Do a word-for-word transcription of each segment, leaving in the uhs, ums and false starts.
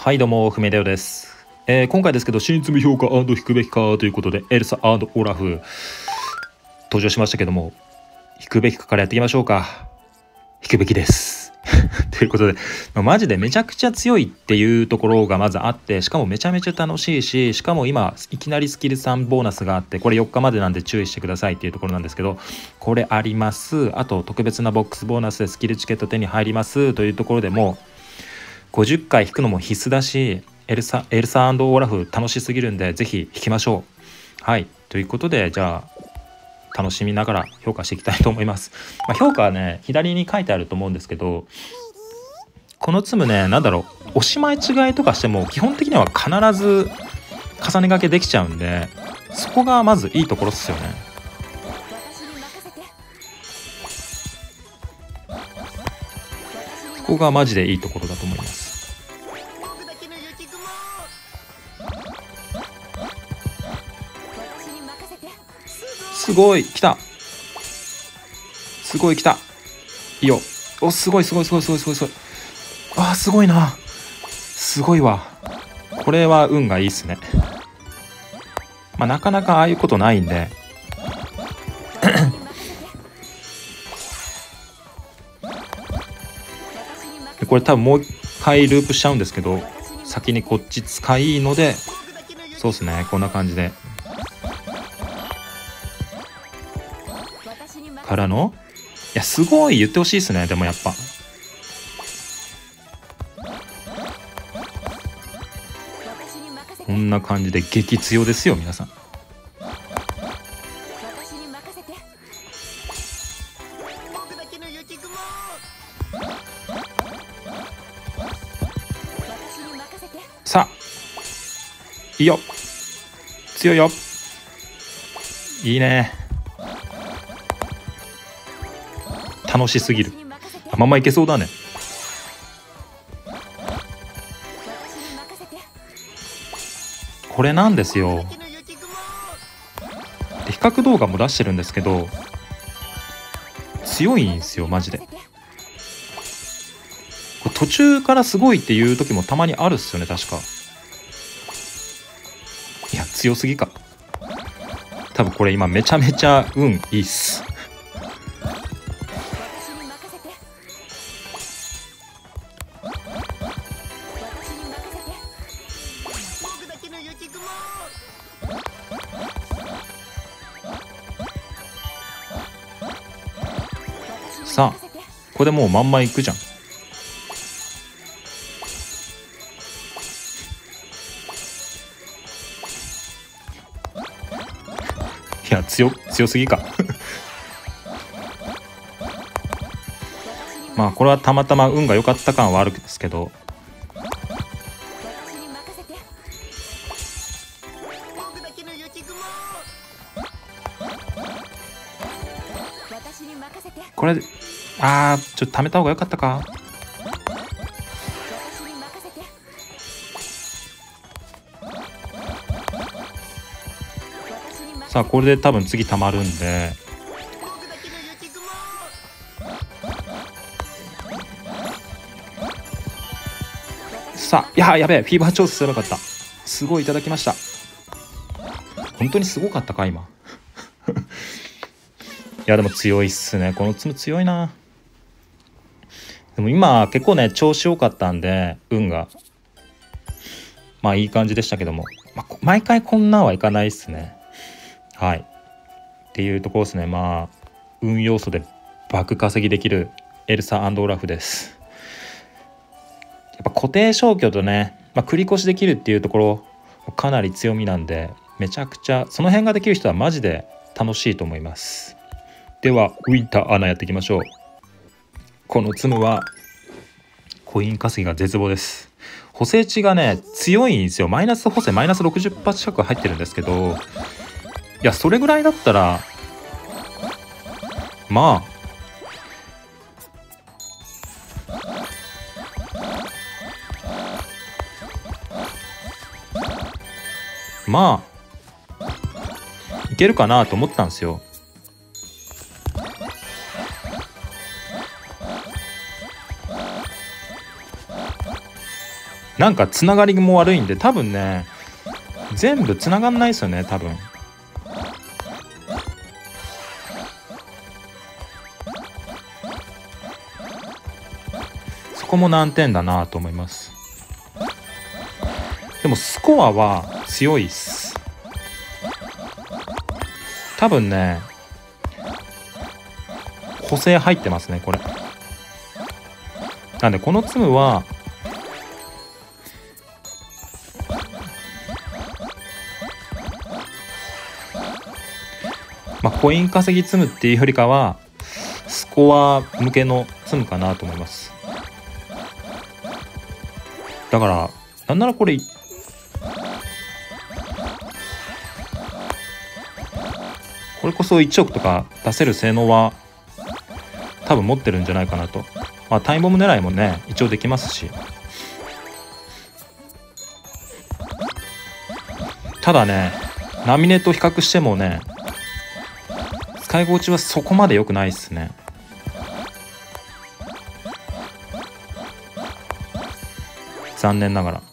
はいどうも、ふめだよです。えー、今回ですけど、新積み評価&引くべきかということで、エルサ&オラフ登場しましたけども、引くべきかからやっていきましょうか。引くべきです。ということで、まあ、マジでめちゃくちゃ強いっていうところがまずあって、しかもめちゃめちゃ楽しいし、しかも今いきなりスキルさんボーナスがあって、これよっかまでなんで注意してくださいっていうところなんですけど、これあります。あと特別なボックスボーナスでスキルチケット手に入りますというところでも、ごじゅっかい引くのも必須だし、エルサ、エルサ&オラフ楽しすぎるんで、ぜひ引きましょう。はい。ということで、じゃあ、楽しみながら評価していきたいと思います。まあ、評価はね、左に書いてあると思うんですけど、このツムね、なんだろう、押し前違いとかしても、基本的には必ず重ね掛けできちゃうんで、そこがまずいいところっすよね。そこがマジでいいところだと思います。すごい来た、すごい来た、いいよ。お、すごいすごいすごいすごいすごいすごい。あー、すごいな、すごいわ。これは運がいいっすね。まあなかなかああいうことないんでこれ多分もう一回ループしちゃうんですけど、先にこっち使いので、そうっすね、こんな感じでからの、いやすごい言ってほしいですね。でもやっぱこんな感じで激強ですよ皆さん。さあいいよ、強いよ、いいね、楽しすぎる。あ、まんまいけそうだね。これなんですよ。で、比較動画も出してるんですけど、強いんですよマジで。これ途中からすごいっていう時もたまにあるっすよね確か。いや強すぎか。多分これ今めちゃめちゃ運いいっす。さあこれでもうまんまいくじゃん。いや強強すぎかまあこれはたまたま運が良かった感はあるんですけど、これあーちょっと貯めた方が良かったか。さあこれで多分次溜まるんで、さあいややべえ、フィーバー調整すればよかった。すごいいただきました。本当にすごかったか今いやでも強いっすね、このツム強いな。でも今結構ね調子良かったんで運がまあいい感じでしたけども、まあ、毎回こんなんはいかないっすね。はいっていうところですね。まあ運要素で爆稼ぎできるエルサ&オラフです。やっぱ固定消去とね、まあ、繰り越しできるっていうところかなり強みなんで、めちゃくちゃその辺ができる人はマジで楽しいと思います。ではウィンターアナやっていきましょう。このツムはコイン稼ぎが絶望です。補正値がね強いんですよ。マイナス補正マイナスろくじゅっパーセント近く入ってるんですけど、いやそれぐらいだったらまあまあいけるかなと思ったんですよ。 なんかつながりも悪いんで多分ね全部つながんないですよね多分。そこも難点だなと思います。でもスコアは強いっす。多分ね補正入ってますねこれ。なんでこのツムはまあコイン稼ぎツムっていうよりかはスコア向けのツムかなと思います。だからなんならこれこれこそいちおくとか出せる性能は多分持ってるんじゃないかなと。まあタイムボム狙いもね一応できますし。ただねナミネと比較してもね使い心地はそこまで良くないっすね。残念ながら。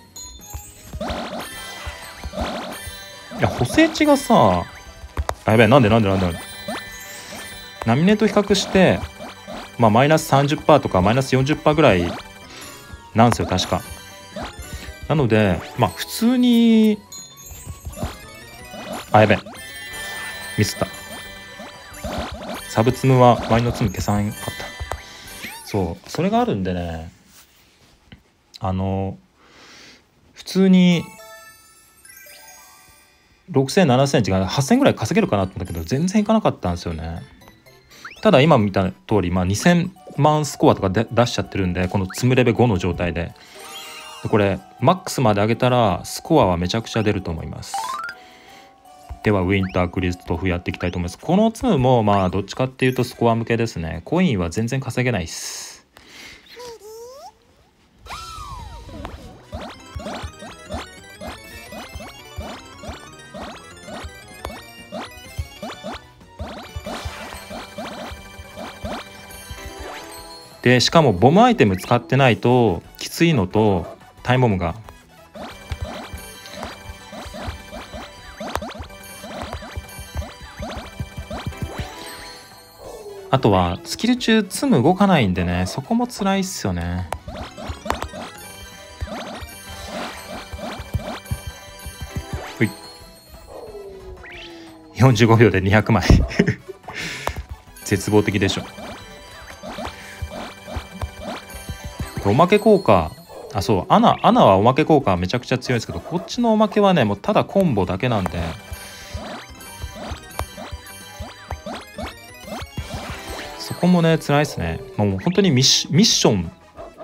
いや補正値がさあやべえなんでなんでなんでなんでナミネと比較してまあマイナス さんじゅっパーセント とかマイナス よんじゅっパーセント ぐらいなんですよ確か。なのでまあ普通にあやべえミスった。サブツムはマイのツム消さんかった。そうそれがあるんでねあの普通にろくせんななせん違うはっせんぐらい稼げるかなと思ったけど全然いかなかったんですよね。ただ今見た通り、まあ、にせんまんスコアとかで出しちゃってるんでこのツムレベごの状態ででこれマックスまで上げたらスコアはめちゃくちゃ出ると思います。ではウィンタークリストフやっていきたいと思います。このツムもまあどっちかっていうとスコア向けですね。コインは全然稼げないっす。でしかもボムアイテム使ってないときついのとタイムボムがあとはスキル中ツム動かないんでねそこも辛いっすよね。ほいよんじゅうごびょうでにひゃくまい絶望的でしょ。おまけ効果あそうアナアナはおまけ効果めちゃくちゃ強いですけどこっちのおまけはねもうただコンボだけなんでそこもね辛いですね。もう本当にミッシミッションミ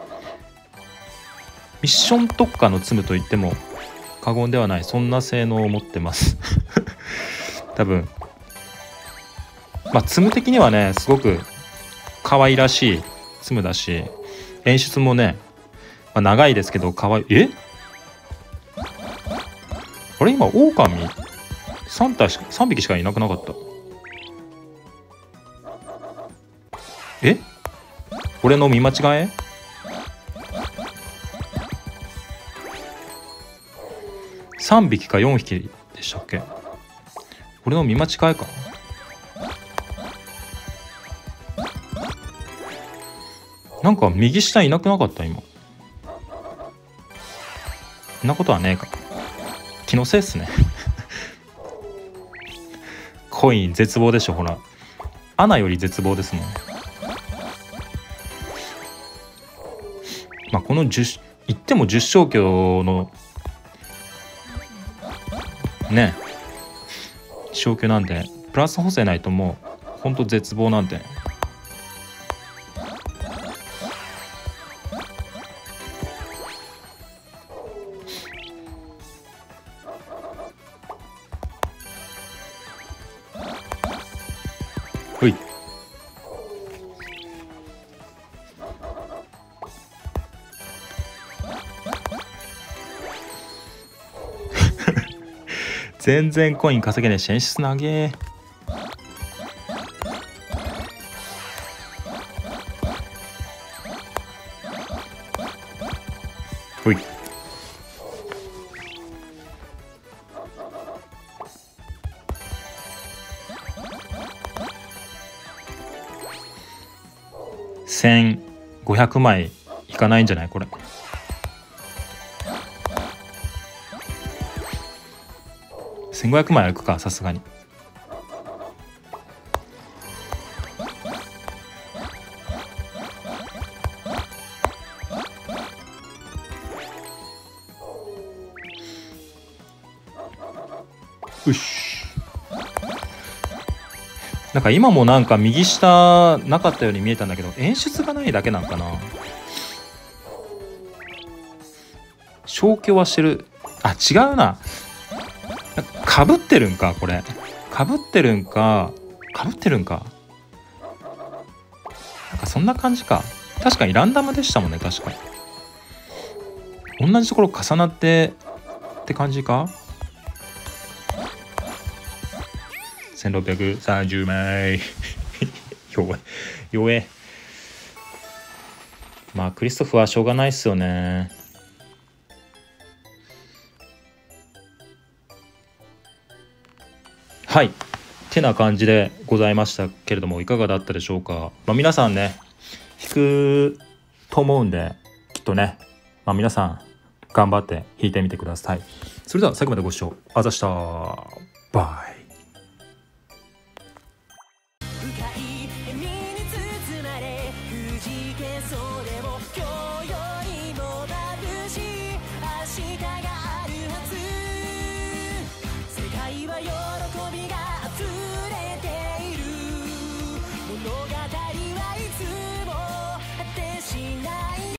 ッション特化のツムと言っても過言ではないそんな性能を持ってます多分まあツム的にはねすごく可愛らしいツムだし演出もね、まあ、長いですけどかわいい。えあれ今オオカミさん体しかさんびきしかいなくなかった。え俺の見間違えさんびきかよんひきでしたっけ。俺の見間違えか。なんか右下いなくなかった今。そんなことはねえか。気のせいっすねコイン絶望でしょほら。アナより絶望ですもん。まあこのじゅう言ってもじゅっ勝強のね勝強なんでプラス補正ないともうほんと絶望なんで。ほい全然コイン稼げねえし演出投げ。ほほい。せんごひゃくまいいかないんじゃないこれ。せんごひゃくまいはいくか、さすがに。よし。なんか今もなんか右下なかったように見えたんだけど、演出がないだけなんかな。消去はしてる。あ、違うな。かぶってるんかこれ。かぶってるんかかぶってるんかなんかそんな感じか。確かにランダムでしたもんね。確かに同じところ重なってって感じか。せんろっぴゃくさんじゅうまい弱え弱え。まあクリストフはしょうがないっすよね。はいてな感じでございましたけれども、いかがだったでしょうか。まあ、皆さんね弾くと思うんで、きっとね、まあ、皆さん頑張って弾いてみてください。それでは最後までご視聴あざしたバイ。深い笑みに包まれくじけそうでも